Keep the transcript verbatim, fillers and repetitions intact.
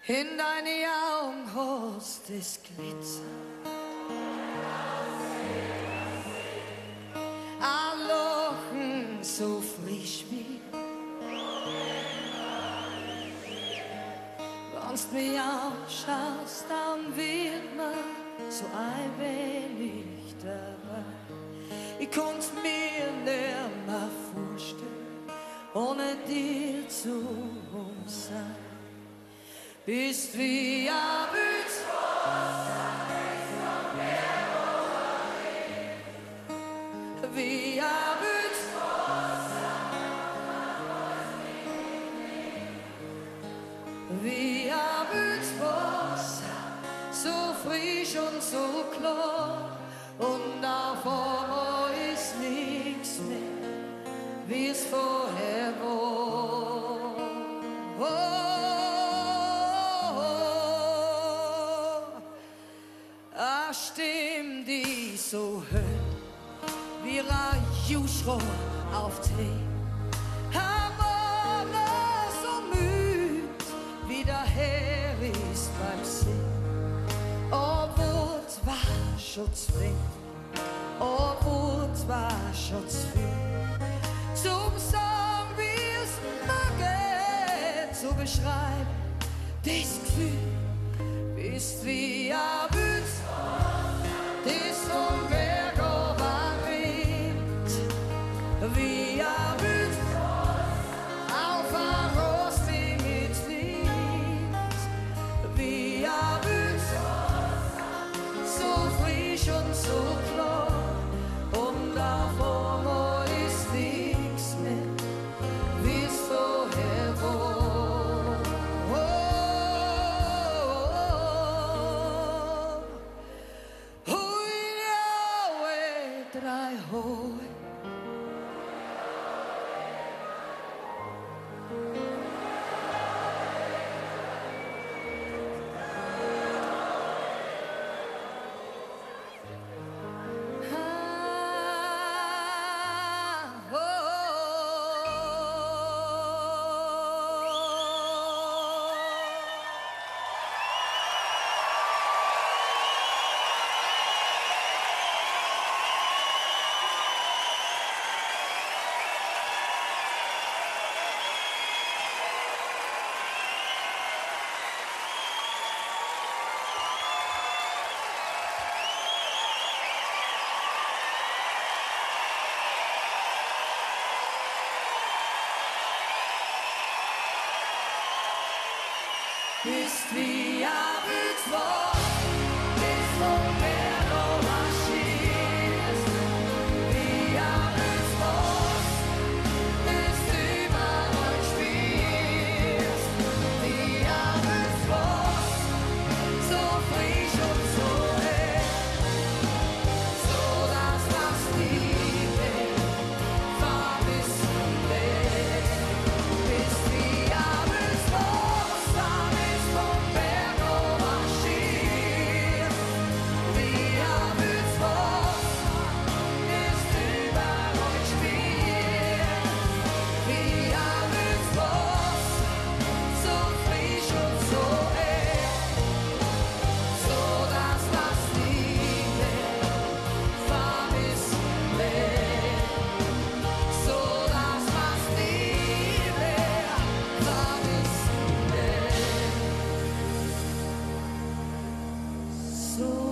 In deine Augen hast es Glitzer. Ein Lachen so frisch wie wenn's mich anschaust, dann wird mir so ein wenig dabei. Ich kann's mir nicht mehr vorstellen, ohne dir zu sein. Bist wie ein Blitz, wie ein Blitz, wie ein Blitzwasser, so frisch und so klar, und auf einmal ist nichts mehr, wie es vorher war. Oh. Eine Stimme, die so hört, wie ein Juschrohr auf Tee. Am Morgen so müd, wie der Herr ist beim See. Obwohl es war schon zu viel, obwohl es war schon zu viel, zum Song, wie es mag, zu beschreiben, das Gefühl, bist wie ein Blitz. Das vom Berg runterrinnt, wie ein Blitz auf ein Rossling ins Lied, wie ein Blitz, so frisch und so klar, und auf einmal ist nichts mehr, wie es vorher war. Drei hohe bist wie ein Blitzwort, das vom Berg runterschießt, wie ein Blitzwort, das überall spielst, wie ein Blitzwort, so frisch und so hell, so dass das Liebe vermissen will. Bist wie ein Blitzwort, so